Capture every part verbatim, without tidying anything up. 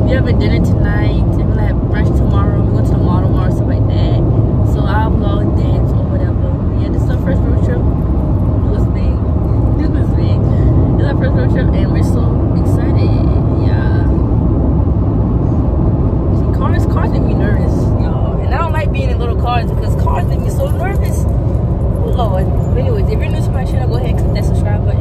we have a dinner tonight, and we're gonna have brunch tomorrow. We go to the mall tomorrow, stuff like that. So I'll vlog then or whatever. But yeah, this is our first road trip. It was big. It was big. This is our first road trip, and we're so excited. Yeah. See, cars, cars make me nervous, y'all. And I don't like being in little cars because cars make me so nervous. Oh Lord. But anyways, if you're new to my channel, go ahead and click that subscribe button.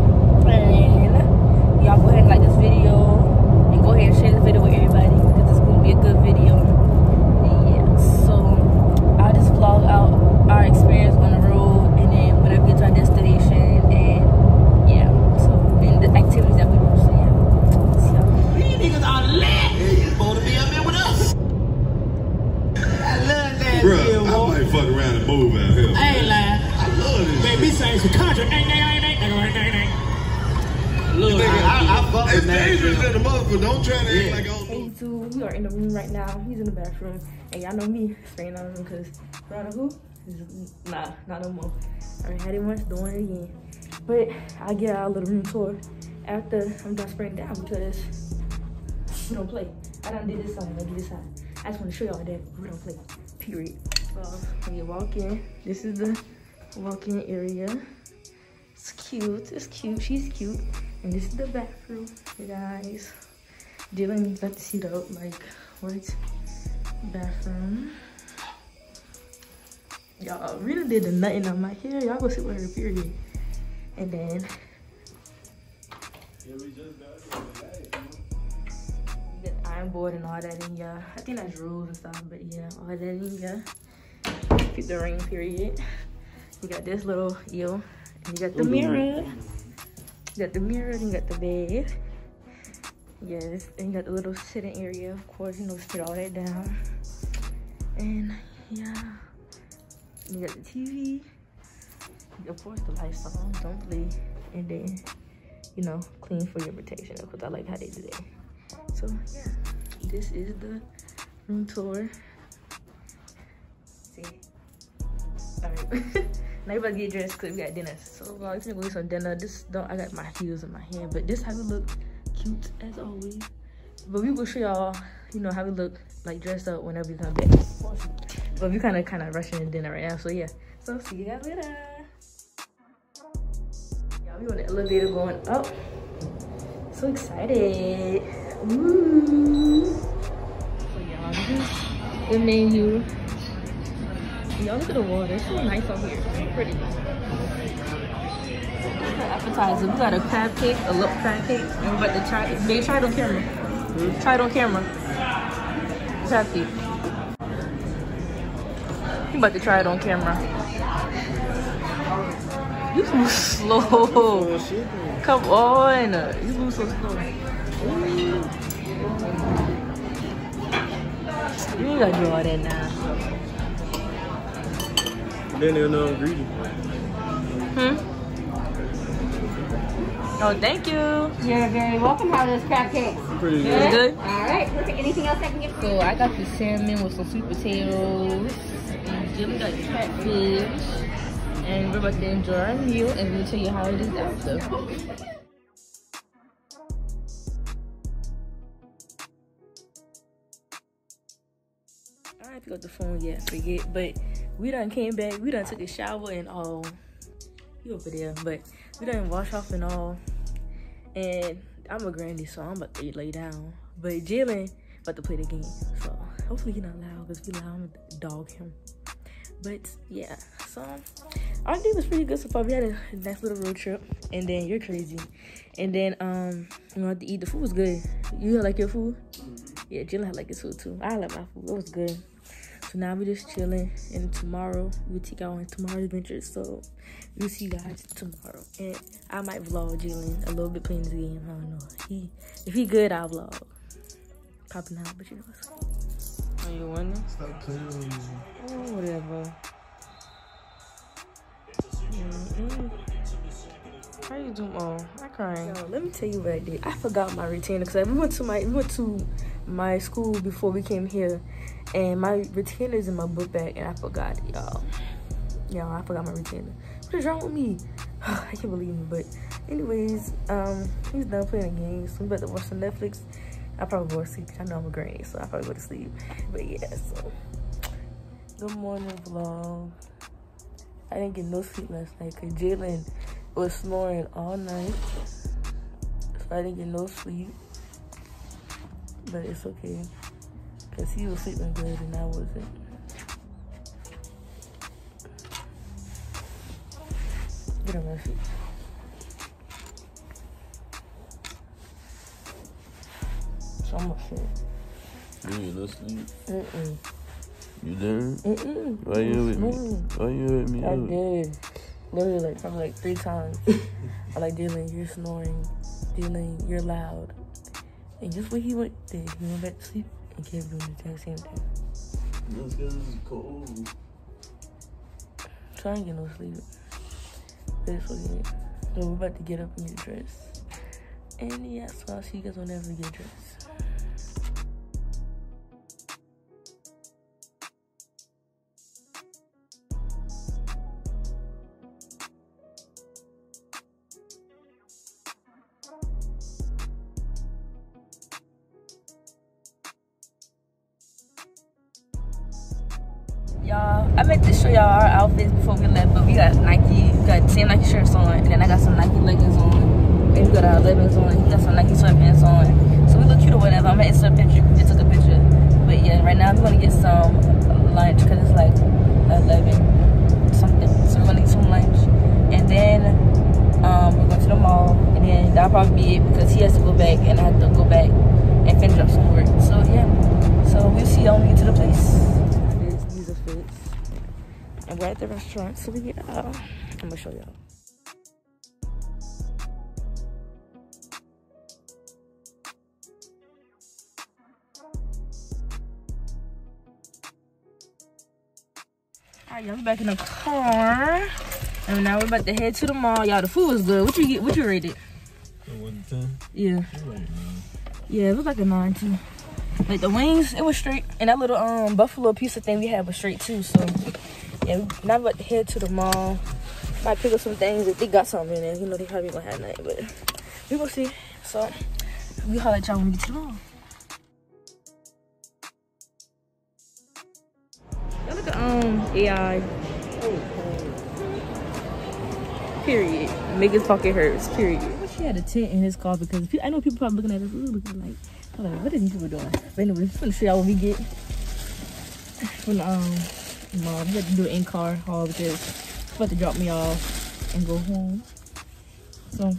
And y'all go ahead and like this video. And go ahead and share this video with everybody because it's gonna be a good video. Yeah. So I'll just vlog out our experience on the road, and then whenever we get to our destination, and yeah, so and the activities that we do. So yeah. So, these niggas are lit. Yeah, you supposed to be up there with us. I love that. Bruh, deal, I might fuck around and move out here. I ain't lying. I love this. Baby, say some country. Ain't they, ain't they, ain't they, ain't they. Look, I, I, I fuck it's with that. dangerous in the motherfucker. Don't try to Yeah. act like I don't hey YouTube, we are in the room right now. He's in the bathroom, and y'all know me spraying on him because Rana who? Nah, not no more. I already had it once, doing it again. But I'll get our little room tour after I'm done spraying down because we don't play. I done did this side, I did this side. I just want to show y'all that we don't play. Period. So when you walk in, this is the walk-in area. It's cute. It's cute. She's cute. And this is the bathroom, you guys. Dylan let the seat up, like, what? Bathroom. Y'all really did the nutting on my hair. Y'all go sit with her, period. And then yeah, we just got the iron board and all that in here. I think that's rules and stuff, but yeah, all that in here. Keep the ring, period. You got this little eel, and you got the mirror. You got the mirror, and you got the bed. Yes, and you got the little sitting area. Of course, you know, spit all that down. And yeah, you got the T V. Of course, the lights on, don't play. And then, you know, clean for your protection, because I like how they do that. So yeah, this is the room tour. See, all right. Now you about to get dressed because we got dinner. So uh, if you're gonna go get some dinner, this don't I got my heels in my hand, but this how we look, cute as always. But we will show y'all, you know, how we look like dressed up whenever we come back. But we kind of kind of rushing the dinner right now, so yeah. So see you guys later. Y'all, we on the elevator going up. So excited. Ooh. So y'all, this is the menu. Y'all look at the water, it's so nice out here. It's pretty. Appetizer, we got a crab cake, a little crab cake, and we're about to try it. Babe, try it on camera. Mm-hmm. Try it on camera. Crab cake. You about to try it on camera. You move slow. Come on. You move so slow. You ain't gotta do all that now. Then they'll know I'm greedy. Hmm? Oh, thank you. You're very welcome. How are those crab cakes? Pretty good. good. Good? All right, perfect. Anything else I can get for you? So I got the salmon with some sweet potatoes. And Jimmy got catfish. And we're about to enjoy our meal, and we'll tell you how it is after. I ain't pick up the phone yet, forget. But we done came back. We done took a shower and all. You over there, but we done wash off and all. And I'm a granny, so I'm about to lay down. But Jalen about to play the game, so hopefully he's not loud, because if he's loud, I'm gonna dog him. But yeah, so our day was pretty good so far. We had a nice little road trip, and then you're crazy. And then um, we had to eat. The food was good. You like your food? Yeah, Jalen had like his food too. I like my food. It was good. So now we're just chilling, and tomorrow we'll take out on tomorrow's adventures. So we'll see you guys tomorrow, and I might vlog Jalen a little bit playing this game. I don't know. He if he good, I'll vlog. Probably not, but you know what's up. Are you wondering? Stop playing with me. Oh, whatever. Mm-mm. How you doing? Oh, I'm crying. Yo, let me tell you what I did. I forgot my retainer because we went to my we went to my school before we came here, and my retainer is in my book bag, and I forgot it, y'all. Y'all, I forgot my retainer. What is wrong with me? I can't believe it. But anyways, um, he's done playing the game, so we about to watch some Netflix. I probably go to sleep. I know I'm a granny, so I probably go to sleep. But yeah, so good morning vlog. I didn't get no sleep last night because Jalen was snoring all night. So I didn't get no sleep. But it's okay. Because he was sleeping good and I wasn't. Get on my feet. So I'm gonna sit. You ain't no sleep? Mm-mm. You didn't? Mm-mm. Why you with me? Why you with me? I did. Literally, like, probably like three times. I'm like, Dylan, you're snoring. Dylan, you're loud. And just what he went did, he went back to sleep and kept doing the exact same thing. That's because it's cold. So I ain't get no sleep. But it's okay. So we're about to get up and get dressed. And yeah, so I'll see you guys whenever we get dressed. Y'all, I meant to show y'all our outfits before we left, but we got Nike, we got ten Nike shirts on, and then I got some Nike leggings on, and we got our elevens on, he got some Nike sweatpants on. So we look cute or whatever. I'm gonna insert a picture, we just took a picture. But yeah, right now we're gonna get some lunch, cause it's like eleven something. So we're gonna get some lunch, and then um, we're going to the mall, and then that'll probably be it because he has to go back, and I have to go back and finish up some work. So yeah, so we'll see y'all when we get to the place. And we're at the restaurant, so we get uh, I'm gonna show y'all. Alright, y'all, we back in the car, and now we're about to head to the mall. Y'all, the food was good. What you get? What you rated? one to ten? Yeah. Yeah, it was like a nine too. Like the wings, it was straight, and that little um buffalo pizza thing we had was straight too. So. Yeah, now we're about to head to the mall. Might pick up some things if they got something in there. You know, they probably gonna have nothing, but we gonna see. So, we holler at y'all when we get to the mall. Y'all look at um A I. Period. Make his pocket hurts. Period. I wish he had a tent in his car because I know people probably looking at us looking like, I'm like, what are these people doing? But anyway, I'm gonna show y'all what we get from um. Mom, we had to do an in-car haul because she's about to drop me off and go home. So,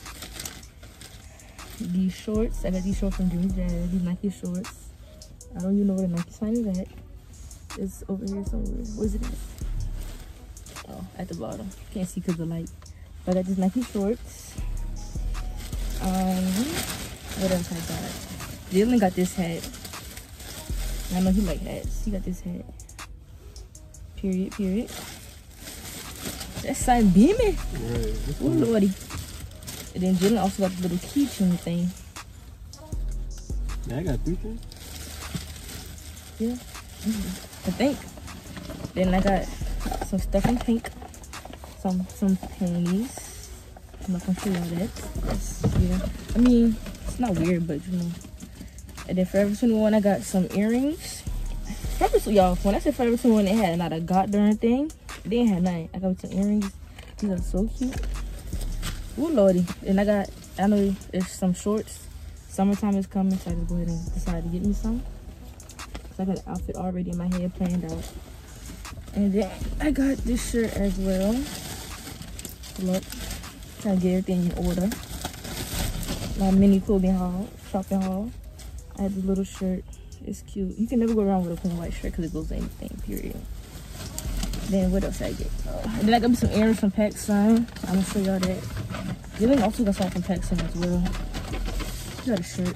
these shorts, I got these shorts from Jimmy Jazz, these Nike shorts. I don't even know where the Nike sign is at. It's over here somewhere. Where's it at? Oh, at the bottom. Can't see because of the light. But I got these Nike shorts. Um, what else I got? Dylan got this hat. I know he like hats. He got this hat. Period, period. That sign beaming. Right. Oh, lordy. And then Jalen also got the little keychain thing. Yeah, I got three things. Yeah. I think. Then I got some stuff in pink. Some some panties. I'm not gonna show y'all that. That's, yeah. I mean, it's not weird, but you know. And then for every single one, I got some earrings. Purposely, y'all, when I said for every single one, they had not a goddamn thing. They ain't had nothing. I got some earrings. These are so cute. Ooh, lordy. And I got, I know there's some shorts. Summertime is coming, so I just go ahead and decide to get me some. So I got an outfit already in my head planned out. And then I got this shirt as well. Look, trying to get everything in order. My mini clothing haul, shopping haul. I had this little shirt. It's cute. You can never go wrong with a plain white shirt because it goes to anything, period. Then what else I get? Uh, then I got me some earrings from Baecation. I'm gonna show y'all that. Dylan also got some from Baecation as well. I got a shirt.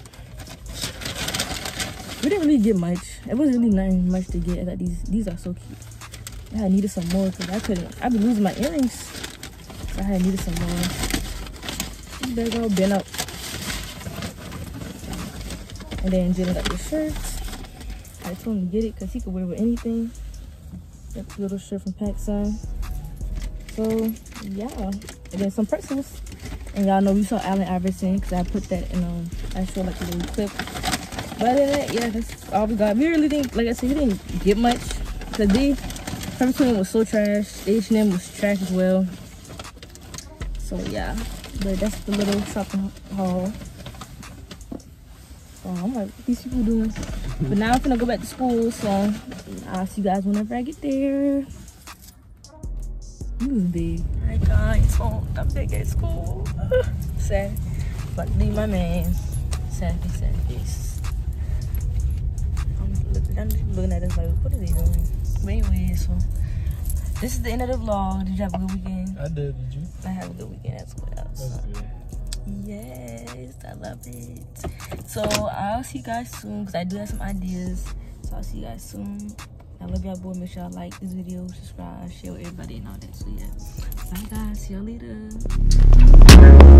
We didn't really get much. It wasn't really nothing much to get. I got these. These are so cute. I had needed some more because I couldn't. I've been losing my earrings. So I had needed some more. This bag all bent up. And then Dylan got the shirts. I told him to get it because he could wear it with anything. Got the little shirt from Baecation. So, yeah. And then some pretzels. And y'all know we saw Allen Iverson because I put that in, um, I showed like a little clip But other than that, yeah, that's all we got. We really didn't, like I said, we didn't get much. Because they, Pepper Twin was so trash. The H and M was trash as well. So yeah, but that's the little shopping haul. So I'm like, what these people doing? But now I'm gonna go back to school, so I'll see you guys whenever I get there. This is big. Alright guys, so I'm back at school. Sad. About to leave my man. Sad face, sad face. I'm looking, I'm just looking at this like, what are they doing? But anyway, so this is the end of the vlog. Did you have a good weekend? I did, did you? I have a good weekend as well. That's So. good. Yes, I love it. So I'll see you guys soon because I do have some ideas. So I'll see you guys soon. I love y'all, boy. Make sure y'all like this video, subscribe, share with everybody and all that. So yeah, bye guys. See y'all later.